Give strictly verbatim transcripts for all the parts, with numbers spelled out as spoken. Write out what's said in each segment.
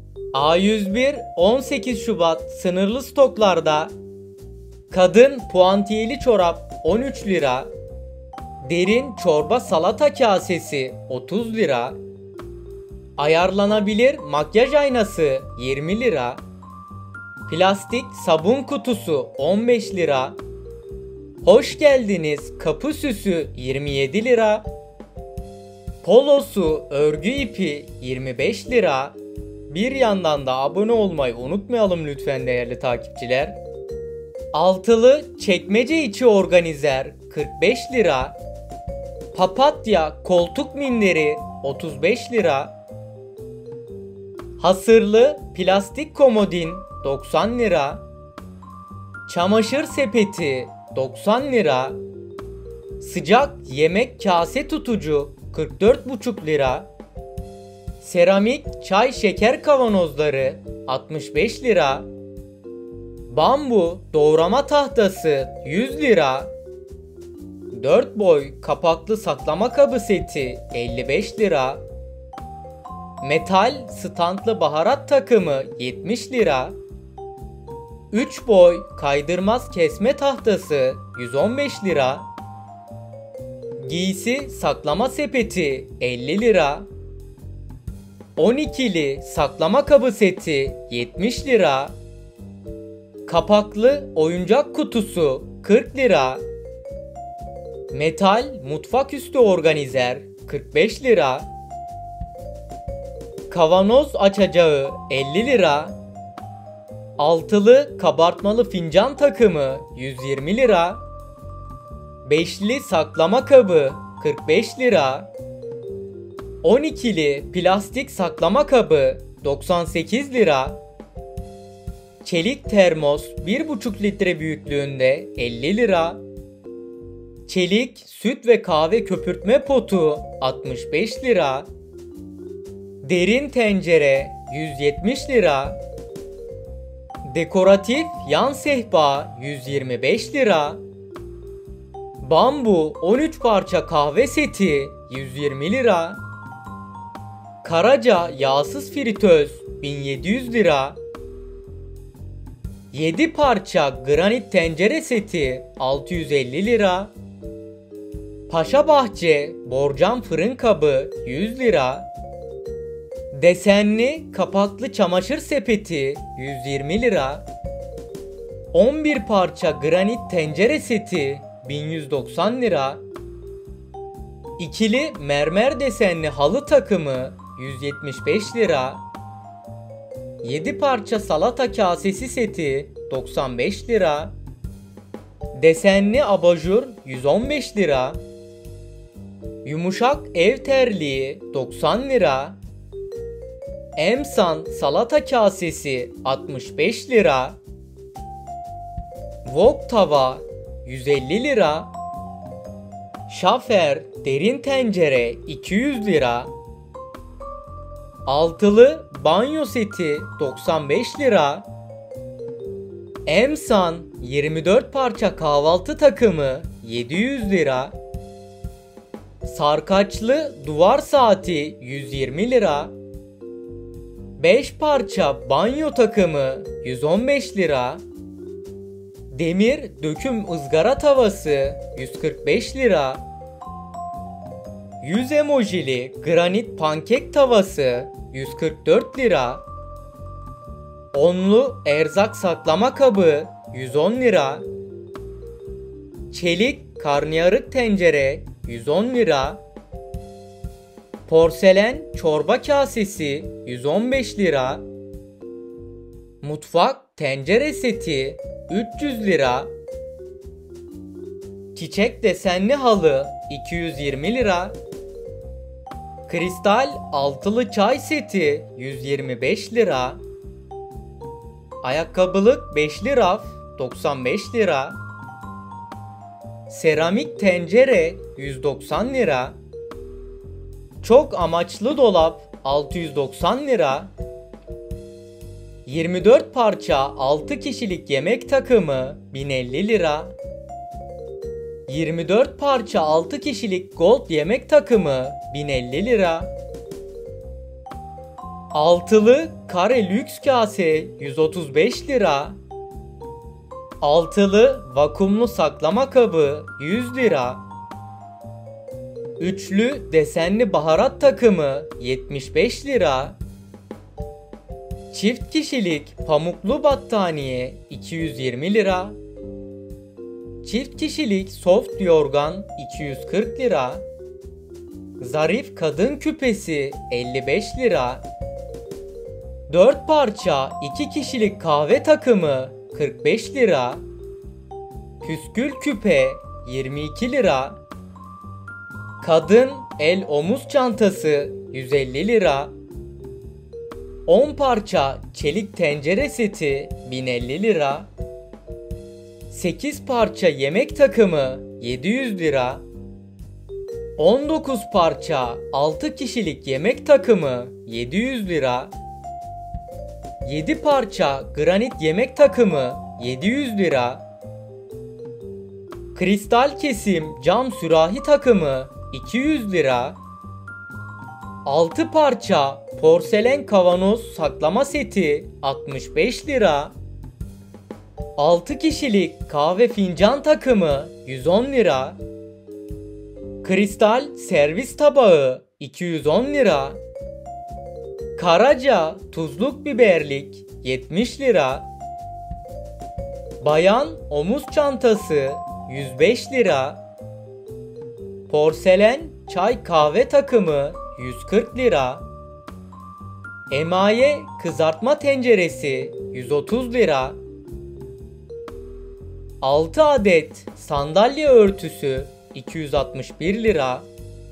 A yüz bir on sekiz Şubat sınırlı stoklarda. Kadın puantiyeli çorap on üç lira. Derin çorba salata kasesi otuz lira. Ayarlanabilir makyaj aynası yirmi lira. Plastik sabun kutusu on beş lira. Hoş geldiniz kapı süsü yirmi yedi lira. Polosu örgü ipi yirmi beş lira. Bir yandan da abone olmayı unutmayalım lütfen değerli takipçiler. Altılı çekmece içi organizer kırk beş lira. Papatya koltuk minderi otuz beş lira. Hasırlı plastik komodin doksan lira. Çamaşır sepeti doksan lira. Sıcak yemek kase tutucu kırk dört buçuk lira. Seramik çay şeker kavanozları altmış beş lira. Bambu doğrama tahtası yüz lira. dört boy kapaklı saklama kabı seti elli beş lira. Metal standlı baharat takımı yetmiş lira. üç boy kaydırmaz kesme tahtası yüz on beş lira. Giysi saklama sepeti elli lira. on ikili saklama kabı seti yetmiş lira. Kapaklı oyuncak kutusu kırk lira. Metal mutfak üstü organizer kırk beş lira. Kavanoz açacağı elli lira. Altılı kabartmalı fincan takımı yüz yirmi lira. Beşli saklama kabı kırk beş lira. on ikili plastik saklama kabı doksan sekiz lira. Çelik termos bir buçuk litre büyüklüğünde elli lira. Çelik süt ve kahve köpürtme potu altmış beş lira. Derin tencere yüz yetmiş lira. Dekoratif yan sehpa yüz yirmi beş lira. Bambu on üç parça kahve seti yüz yirmi lira. Karaca yağsız fritöz bin yedi yüz lira. yedi parça granit tencere seti altı yüz elli lira. Paşabahçe borcam fırın kabı yüz lira. Desenli kapaklı çamaşır sepeti yüz yirmi lira. on bir parça granit tencere seti bin yüz doksan lira. İkili mermer desenli halı takımı yüz yetmiş beş lira. yedi parça salata kasesi seti doksan beş lira. Desenli abajur yüz on beş lira. Yumuşak ev terliği doksan lira. Emsan salata kasesi altmış beş lira. Wok tava yüz elli lira. Şafer derin tencere iki yüz lira. Altılı banyo seti doksan beş lira. Emsan yirmi dört parça kahvaltı takımı yedi yüz lira. Sarkaçlı duvar saati yüz yirmi lira. beş parça banyo takımı yüz on beş lira. Demir döküm ızgara tavası yüz kırk beş lira. yüz emojili granit pankek tavası yüz kırk dört lira. Onlu erzak saklama kabı yüz on lira. Çelik karnıyarık tencere yüz on lira. Porselen çorba kasesi yüz on beş lira. Mutfak tencere seti üç yüz lira. Çiçek desenli halı iki yüz yirmi lira. Kristal altılı çay seti yüz yirmi beş lira. Ayakkabılık beşli raf doksan beş lira. Seramik tencere yüz doksan lira. Çok amaçlı dolap altı yüz doksan lira. yirmi dört parça altı kişilik yemek takımı bin elli lira. yirmi dört parça altı kişilik gold yemek takımı bin elli lira. Altılı kare lüks kase yüz otuz beş lira. Altılı vakumlu saklama kabı yüz lira. Üçlü desenli baharat takımı yetmiş beş lira. Çift kişilik pamuklu battaniye iki yüz yirmi lira. Çift kişilik soft yorgan iki yüz kırk lira. Zarif kadın küpesi elli beş lira. dört parça iki kişilik kahve takımı kırk beş lira. Püskül küpe yirmi iki lira. Kadın el omuz çantası yüz elli lira. on parça çelik tencere seti bin elli lira. sekiz parça yemek takımı yedi yüz lira. on dokuz parça altı kişilik yemek takımı yedi yüz lira. yedi parça granit yemek takımı yedi yüz lira. Kristal kesim cam sürahi takımı iki yüz lira. altı parça porselen kavanoz saklama seti altmış beş lira. altı kişilik kahve fincan takımı yüz on lira. Kristal servis tabağı iki yüz on lira. Karaca tuzluk biberlik yetmiş lira. Bayan omuz çantası yüz beş lira. Porselen çay kahve takımı yüz kırk lira. Emaye kızartma tenceresi yüz otuz lira. altı adet sandalye örtüsü iki yüz altmış bir lira.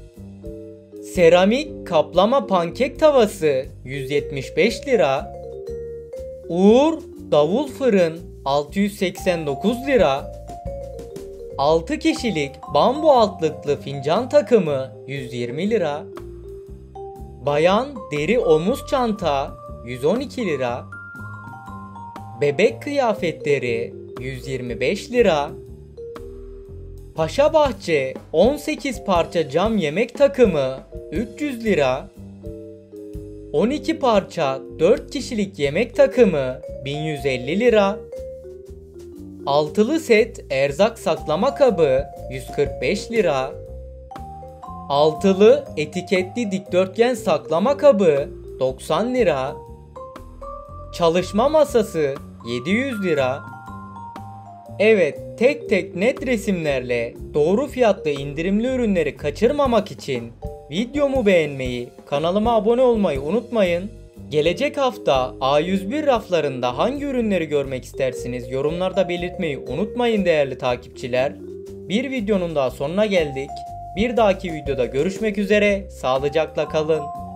Seramik kaplama pankek tavası yüz yetmiş beş lira. Uğur davul fırın altı yüz seksen dokuz lira. altı kişilik bambu altlıklı fincan takımı yüz yirmi lira. Bayan deri omuz çanta yüz on iki lira. Bebek kıyafetleri yüz yirmi beş lira. Paşa Bahçe on sekiz parça cam yemek takımı üç yüz lira. on iki parça dört kişilik yemek takımı bin yüz elli lira. Altılı set erzak saklama kabı yüz kırk beş lira. Altılı etiketli dikdörtgen saklama kabı doksan lira. Çalışma masası yedi yüz lira. Evet, tek tek net resimlerle doğru fiyatlı indirimli ürünleri kaçırmamak için videomu beğenmeyi, kanalıma abone olmayı unutmayın. Gelecek hafta A yüz bir raflarında hangi ürünleri görmek istersiniz yorumlarda belirtmeyi unutmayın değerli takipçiler. Bir videonun daha sonuna geldik. Bir dahaki videoda görüşmek üzere, sağlıcakla kalın.